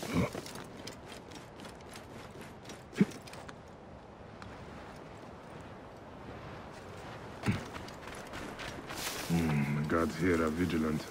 The guards here are vigilant.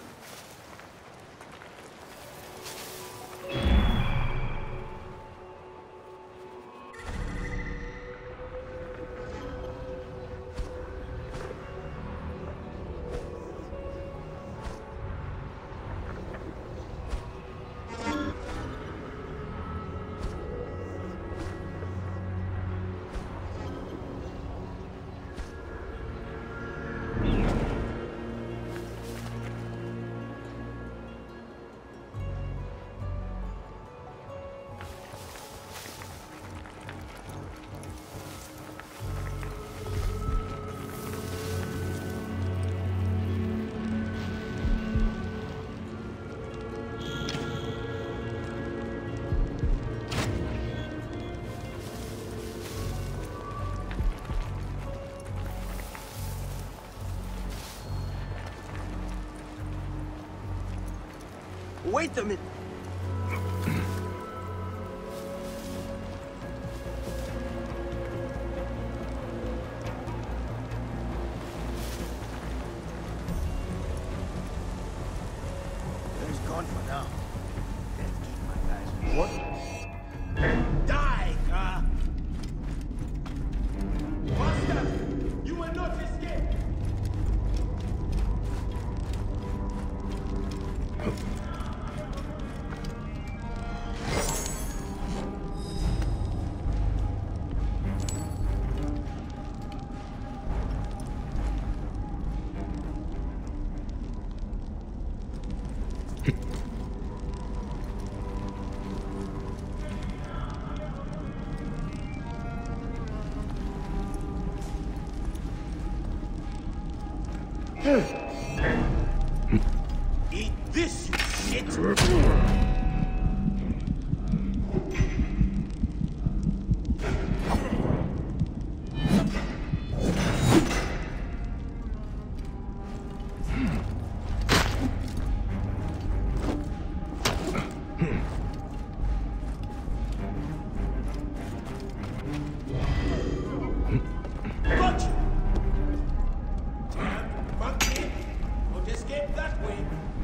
Wait a minute. He's gone for now. Let's keep my guys. What? Die, car! Master, you will not escape. Eat this, you shit! Got you! Damn monkey! Don't escape that way!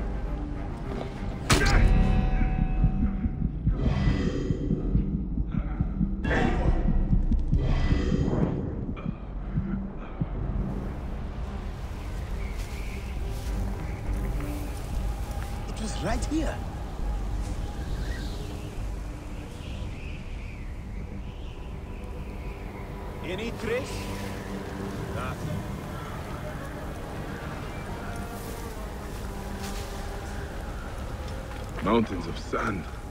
It was right here. Any trace? Nothing. Mountains of sand.